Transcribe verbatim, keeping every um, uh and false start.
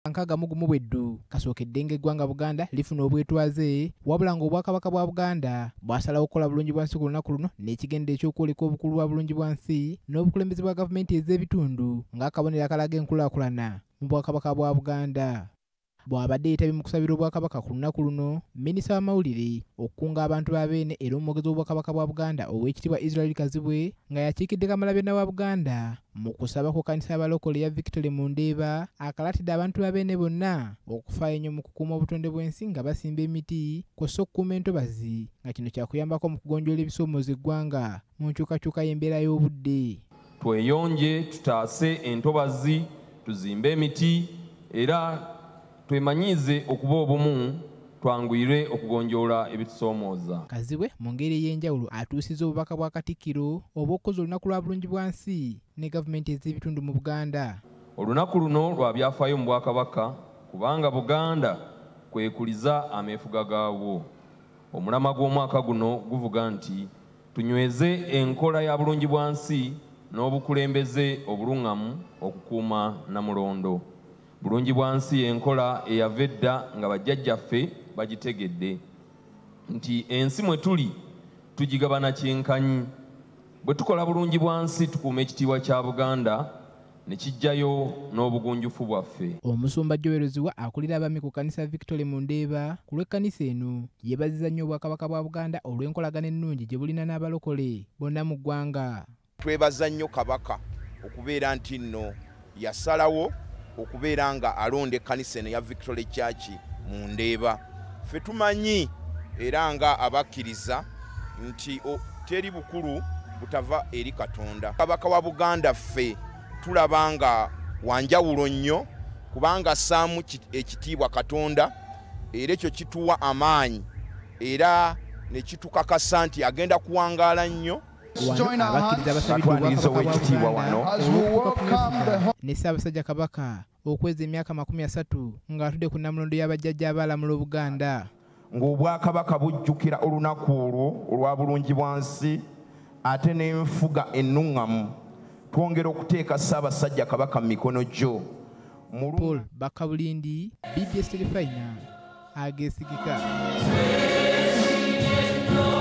nkaaga mu gumu bweddu kasookedde ng'eggwanga Buganda lifuna obwetwaze wabula ng'Obwakabaka bwa Buganda bwasalawo okukola bulungi bwansi ku lunaku luno n'ekigenda eky'okwoleka obukulu bwa bulungi bwansi n'obukulembeze bwa gavumenti ez'ebitundu ng'akabonero akalaga enkulaakulana mu Bwakabaka bwa Buganda. Bw'abadde yeetabye mu kusabira Obwakabaka ku lunaku luno, minisita w'amawulire okukunga abantu ba Beene era omwogezi w'Obwakabaka bwa Buganda Oweekitiibwa Israel Kazibwe nga yakiikidde Kamalabyonna wa Buganda mu kusaba ku kkanisa y'abalokole ya Victory mu Ndeeba akalaatidde abantu ba Beene bonna okufaayo ennyo mu kukuuma obutonde bw'ensi nga basimba emiti kw'ossa okukuuma entobazi nga kino kyakuyambako mu kugonjoola ebisoomooza eggwanga mu nkyukakyuka y'embeera y'obudde. Tweyonje tutaase entobazi tuzimbe emiti era twemanyize okuba obumu twanguyire okugonjoola ebitusoomooza. Kazibwe mu ngeri ey'enjawulo atuusizza obubaka bwa Katikkiro obw'okukoza olunaku lwa bulungi bwansi ne gavumenti ez'ebitundu mu Buganda. Olunaku luno lwa byafaayo mu Bwakabaka kubanga Buganda kwekuliza ameefuga gaabwo. Omulamwa gw'omwaka guno guvuga nti tunyweze enkola ya bulungi bwansi n'obukulembeze obuluŋŋamu okukuuma Namulondo. Bulungi bwansi enkola eyava edda nga bajjajjaffe bagitegedde nti ensi mwe tuli tugigabana kyenkanyi. Bwe tukola bulungi bwansi tukuuma ekitiibwa kya Buganda ne kijjayo n'obugunjufu bwaffe. Omusumba Joweroziwa akulira abaami ku kkanisa Victory mu Ndeeba ku lw'ekkanisa eno yeebazizza nnyo Obwakabaka bwa Buganda olw'enkolagana ennungi gye bulina n'abalokole bonna mu ggwanga. Twebaza nnyo Kabaka okubeera nti nno yasalawo okubeera nga alonda ekkanisa eno ya Victory Church mu Ndeeba. Ffe tumanyi era nga abakkiriza nti teri bukulu butava eri Katonda. Kabaka wa Buganda ffe tulaba nga wanjawulo nnyo kubanga assaamu ekitiibwa Katonda era ekyo kituwa amaanyi era ne kitukakasa nti agenda kuwangaala nnyo. Abakkiriza basabidde Obwakabaka bwa Buganda ne Ssaabasajja Kabaka okweza emyaka makumi asatu ng'atudde ku Namulondo y'abajjajja abaalamula Obuganda. Ng'Obwakabaka bujjukira olunaku olwo olwa bulungi bwansi ate n'enfuga ennungamu twongera okuteeka Ssaabasajja Kabaka mu mikono gyo. Paul Bakabulindi, B B S Terefayina, Ageesigika.